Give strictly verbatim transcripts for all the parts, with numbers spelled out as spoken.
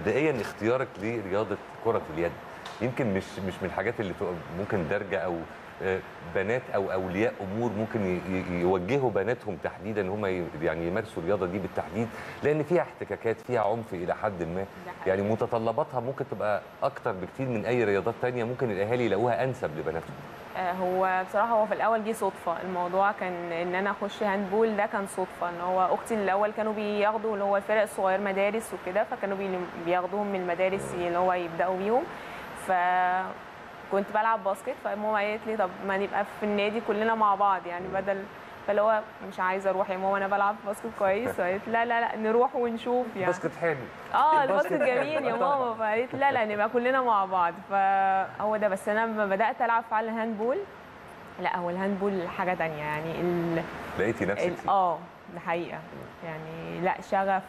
مبدئيا اختيارك لرياضه كره اليد يمكن مش مش من الحاجات اللي ممكن دارجه او بنات او اولياء امور ممكن يوجهوا بناتهم تحديدا ان هم يعني يمارسوا الرياضه دي بالتحديد، لان فيها احتكاكات، فيها عنف الى حد ما، يعني متطلباتها ممكن تبقى اكتر بكتير من اي رياضات ثانيه ممكن الاهالي يلاقوها انسب لبناتهم. هو بصراحه هو في الاول جه صدفه، الموضوع كان ان انا اخش هاندبول ده كان صدفه، ان هو اختي الاول كانوا بياخدوا اللي هو الفرق الصغير مدارس وكده، فكانوا بياخدوهم من المدارس اللي هو يبداوا بيهم. ف كنت بلعب باسكت، فماما قالت لي طب ما نبقى في النادي كلنا مع بعض يعني بدل، فاللي هو مش عايزه اروح يا ماما انا بلعب باسكت كويس، فقالت لا لا لا نروح ونشوف يعني. باسكت حلو. اه الباسكت جميل يا ماما، فقالت لا لا نبقى كلنا مع بعض، فهو ده. بس انا لما بدات العب فعلا هاندبول، لا هو الهاندبول حاجه ثانيه يعني ال... لقيتي نفسك فيه؟ اه ده حقيقه يعني، لا شغف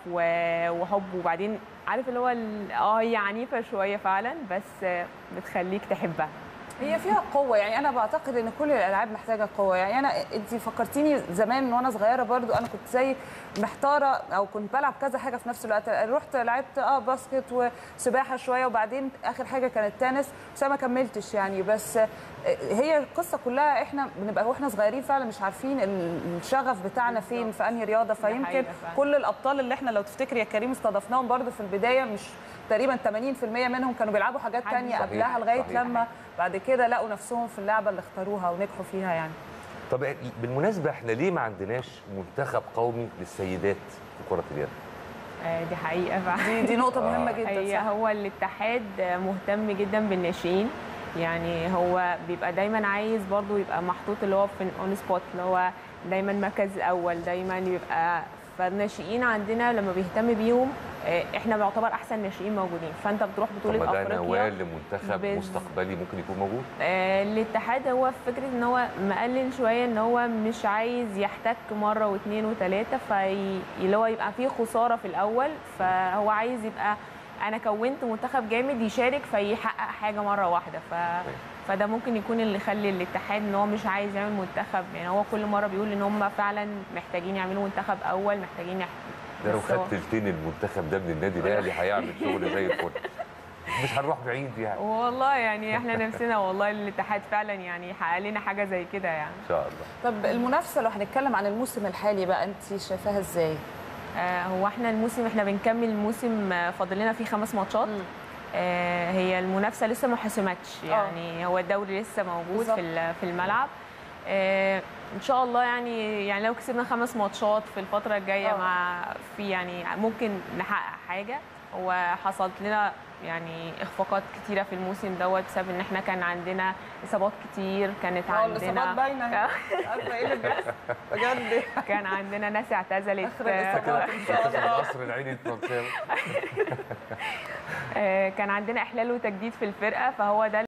وحب، وبعدين عارف اللي هو اه هي عنيفه شويه فعلا بس بتخليك تحبها. هي فيها قوه يعني، انا بعتقد ان كل الالعاب محتاجه قوه يعني. انا انت فكرتيني زمان وانا صغيره برضو، انا كنت زي محتاره او كنت بلعب كذا حاجه في نفس الوقت. رحت لعبت اه باسكت وسباحه شويه، وبعدين اخر حاجه كانت تنس، بس ما كملتش يعني. بس هي القصه كلها احنا بنبقى واحنا صغيرين فعلا مش عارفين الشغف بتاعنا فين في انهي رياضه. فيمكن كل الابطال اللي احنا لو تفتكري يا كريم استضفناهم برضو في البدايه، مش تقريبا ثمانين بالمئة منهم كانوا بيلعبوا حاجات ثانيه قبلها لغايه صحيح. لما بعد كده لقوا نفسهم في اللعبه اللي اختاروها ونجحوا فيها يعني. طب بالمناسبه احنا ليه ما عندناش منتخب قومي للسيدات في كره اليد؟ آه دي حقيقه فعلا. دي, دي نقطه آه. مهمه جدا. هي هو الاتحاد مهتم جدا بالناشئين، يعني هو بيبقى دايما عايز برضو يبقى محطوط اللي هو في اون سبوت، اللي هو دايما مركز اول، دايما يبقى. فالناشئين عندنا لما بيهتم بيهم احنا بنعتبر احسن ناشئين موجودين، فانت بتروح بطوله افريقيا. طب ده نواه لمنتخب بز... مستقبلي ممكن يكون موجود؟ آه الاتحاد هو فكره ان هو مقلل شويه، ان هو مش عايز يحتك مره واثنين وثلاثه، فاللي هو يبقى فيه خساره في الاول، فهو عايز يبقى انا كونت منتخب جامد يشارك فيحقق حاجه مره واحده. ف فده ممكن يكون اللي يخلي الاتحاد ان هو مش عايز يعمل منتخب، يعني هو كل مره بيقول ان هم فعلا محتاجين يعملوا منتخب اول، محتاجين يحقق. ده لو خد تلتين المنتخب ده من النادي الاهلي هيعمل شغل زي الفل، مش هنروح بعيد يعني. والله يعني احنا نفسنا والله الاتحاد فعلا يعني يحقق لنا حاجه زي كده يعني ان شاء الله. طب المنافسه لو هنتكلم عن الموسم الحالي بقى، انت شايفاها ازاي؟ آه هو احنا الموسم احنا بنكمل الموسم، فاضل لنا فيه خمس ماتشات. آه هي المنافسه لسه ما حسمتش يعني، هو الدوري لسه موجود بالزبط. في في الملعب. آه ان شاء الله يعني يعني لو كسبنا خمس ماتشات في الفتره الجايه مع في يعني ممكن نحقق حاجه. وحصلت لنا يعني اخفاقات كتيره في الموسم دوت بسبب ان احنا كان عندنا اصابات كتير، كانت عندنا الاصابات باينه عارفه ايه اللي بيحصل بجد. كان عندنا ناس اعتزلت اخر الاصابات ان شاء الله. قصر العيني الفرنساوي. كان عندنا احلال وتجديد في الفرقه، فهو ده